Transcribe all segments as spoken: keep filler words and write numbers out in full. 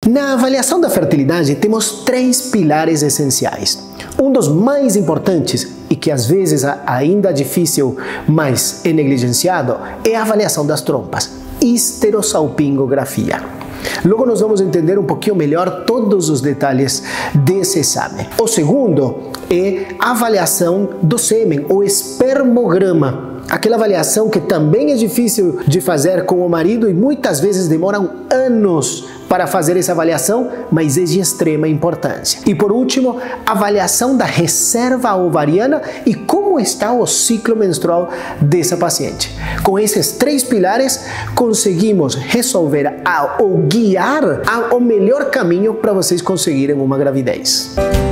Na avaliação da fertilidade, temos três pilares essenciais. Um dos mais importantes, e que às vezes ainda é difícil, mas é negligenciado, é a avaliação das trompas, histerosalpingografia. Logo nós vamos entender um pouquinho melhor todos os detalhes desse exame. O segundo é a avaliação do sêmen, o espermograma. Aquela avaliação que também é difícil de fazer com o marido e muitas vezes demoram anos para fazer essa avaliação, mas é de extrema importância. E por último, a avaliação da reserva ovariana e como está o ciclo menstrual dessa paciente. Com esses três pilares, conseguimos resolver a, ou guiar a, o melhor caminho para vocês conseguirem uma gravidez.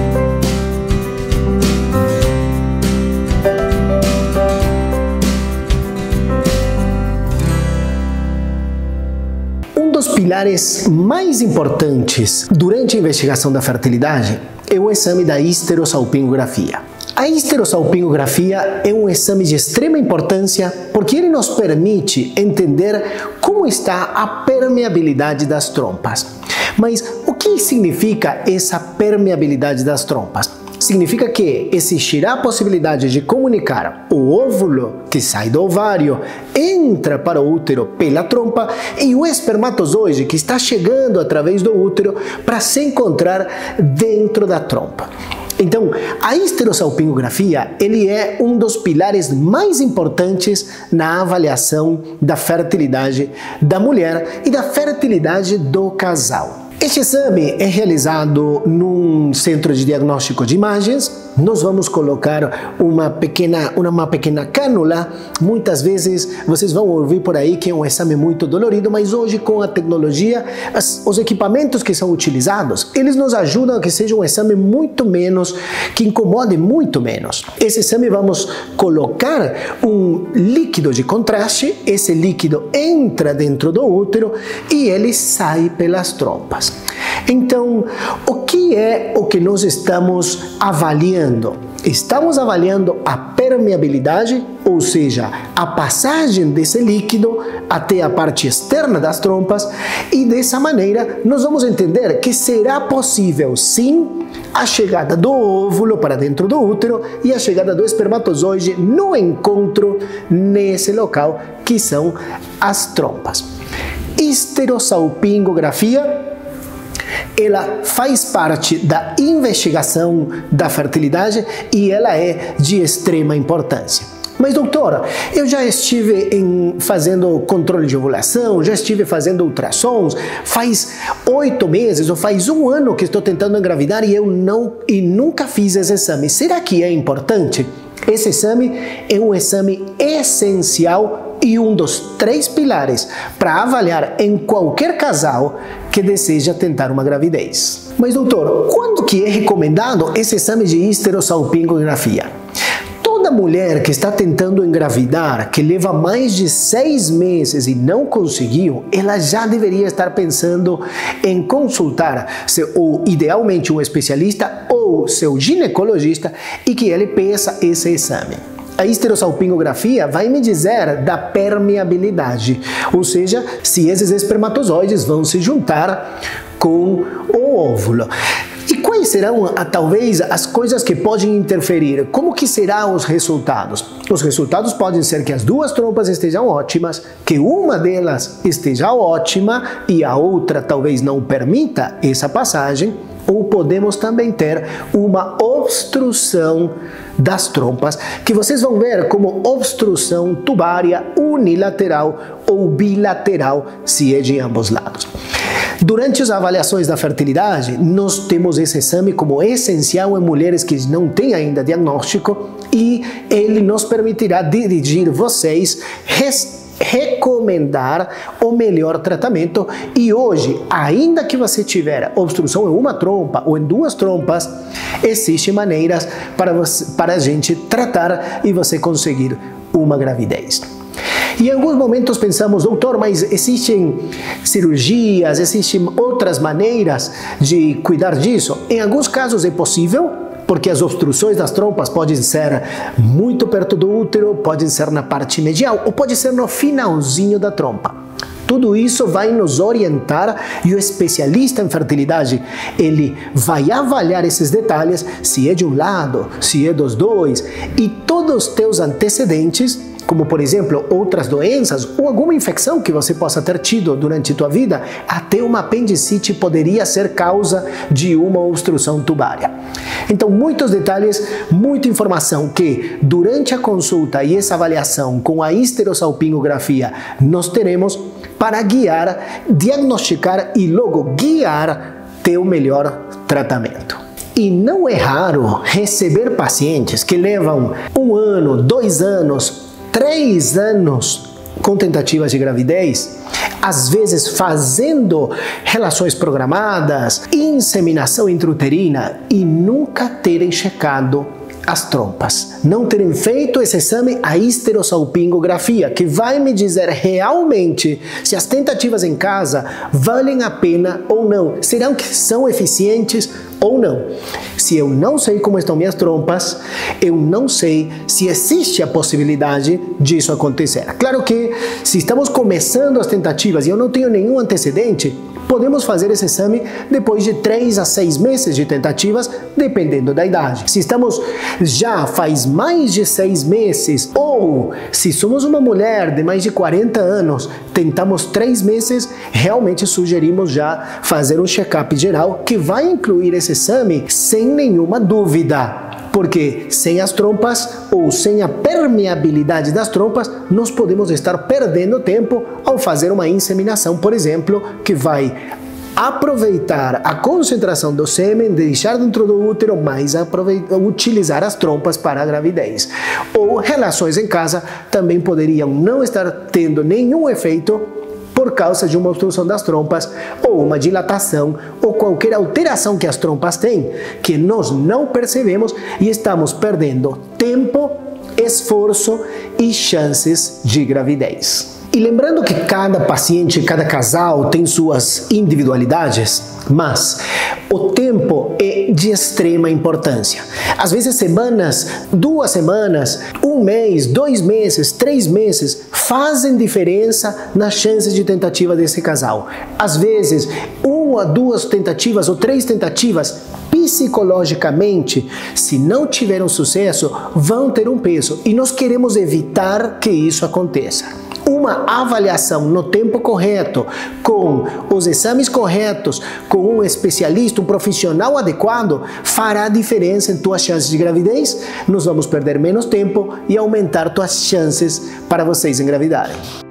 Um dos pilares mais importantes durante a investigação da fertilidade é o exame da histerosalpingografia. A histerosalpingografia é um exame de extrema importância porque ele nos permite entender como está a permeabilidade das trompas. Mas o que significa essa permeabilidade das trompas? Significa que existirá a possibilidade de comunicar o óvulo que sai do ovário, entra para o útero pela trompa e o espermatozoide que está chegando através do útero para se encontrar dentro da trompa. Então, a histerosalpingografia ele é um dos pilares mais importantes na avaliação da fertilidade da mulher e da fertilidade do casal. Este exame é realizado num centro de diagnóstico de imagens. Nós vamos colocar uma pequena, uma pequena cânula. Muitas vezes vocês vão ouvir por aí que é um exame muito dolorido, mas hoje com a tecnologia, as, os equipamentos que são utilizados, eles nos ajudam a que seja um exame muito menos, que incomode muito menos. Esse exame vamos colocar um líquido de contraste, esse líquido entra dentro do útero e ele sai pelas trompas. Então, o que é o que nós estamos avaliando? Estamos avaliando a permeabilidade, ou seja, a passagem desse líquido até a parte externa das trompas, e dessa maneira nós vamos entender que será possível sim a chegada do óvulo para dentro do útero e a chegada do espermatozoide no encontro nesse local que são as trompas. Histerosalpingografia ela faz parte da investigação da fertilidade e ela é de extrema importância. Mas, doutora, eu já estive em, fazendo controle de ovulação, já estive fazendo ultrassons, faz oito meses ou faz um ano que estou tentando engravidar e eu não e nunca fiz esse exame. Será que é importante? Esse exame é um exame essencial e um dos três pilares para avaliar em qualquer casal que deseja tentar uma gravidez. Mas, doutor, quando que é recomendado esse exame de histerosalpingografia? Toda mulher que está tentando engravidar, que leva mais de seis meses e não conseguiu, ela já deveria estar pensando em consultar seu, ou idealmente um especialista ou seu ginecologista e que ele peça esse exame. A histerosalpingografia vai me dizer da permeabilidade, ou seja, se esses espermatozoides vão se juntar com o óvulo. E quais serão, talvez, as coisas que podem interferir? Como que serão os resultados? Os resultados podem ser que as duas trompas estejam ótimas, que uma delas esteja ótima e a outra talvez não permita essa passagem, ou podemos também ter uma obstrução das trompas, que vocês vão ver como obstrução tubária unilateral ou bilateral, se é de ambos lados. Durante as avaliações da fertilidade, nós temos esse exame como essencial em mulheres que não têm ainda diagnóstico e ele nos permitirá dirigir vocês, recomendar o melhor tratamento. E hoje, ainda que você tiver obstrução em uma trompa ou em duas trompas, existem maneiras para, você, para a gente tratar e você conseguir uma gravidez. E em alguns momentos pensamos, doutor, mas existem cirurgias, existem outras maneiras de cuidar disso? Em alguns casos é possível, porque as obstruções das trompas podem ser muito perto do útero, podem ser na parte medial ou pode ser no finalzinho da trompa. Tudo isso vai nos orientar e o especialista em fertilidade, ele vai avaliar esses detalhes, se é de um lado, se é dos dois, e todos os teus antecedentes, como por exemplo outras doenças ou alguma infecção que você possa ter tido durante tua vida, até uma apendicite poderia ser causa de uma obstrução tubária. Então, muitos detalhes, muita informação que durante a consulta e essa avaliação com a histerosalpingografia nós teremos para guiar, diagnosticar e logo guiar teu melhor tratamento. E não é raro receber pacientes que levam um ano, dois anos, três anos com tentativas de gravidez, às vezes fazendo relações programadas, inseminação intrauterina e nunca terem checado as trompas, não terem feito esse exame, a histerosalpingografia, que vai me dizer realmente se as tentativas em casa valem a pena ou não, serão que são eficientes ou não. Se eu não sei como estão minhas trompas, eu não sei se existe a possibilidade disso acontecer. Claro que se estamos começando as tentativas e eu não tenho nenhum antecedente, podemos fazer esse exame depois de três a seis meses de tentativas, dependendo da idade. Se estamos já faz mais de seis meses, ou se somos uma mulher de mais de quarenta anos, tentamos três meses, realmente sugerimos já fazer um check-up geral que vai incluir esse exame sem nenhuma dúvida. Porque sem as trompas ou sem a permeabilidade das trompas, nós podemos estar perdendo tempo ao fazer uma inseminação, por exemplo, que vai aproveitar a concentração do sêmen, deixar dentro do útero, mas utilizar as trompas para a gravidez. Ou relações em casa também poderiam não estar tendo nenhum efeito por causa de uma obstrução das trompas, ou uma dilatação, ou qualquer alteração que as trompas têm, que nós não percebemos e estamos perdendo tempo, esforço e chances de gravidez. E lembrando que cada paciente, cada casal tem suas individualidades, mas o tempo é de extrema importância. Às vezes semanas, duas semanas, um mês, dois meses, três meses fazem diferença nas chances de tentativa desse casal. Às vezes, uma, duas tentativas ou três tentativas, psicologicamente, se não tiveram sucesso, vão ter um peso e nós queremos evitar que isso aconteça. Uma avaliação no tempo correto, com os exames corretos, com um especialista, um profissional adequado, fará diferença em tuas chances de gravidez. Nós vamos perder menos tempo e aumentar tuas chances para vocês engravidarem.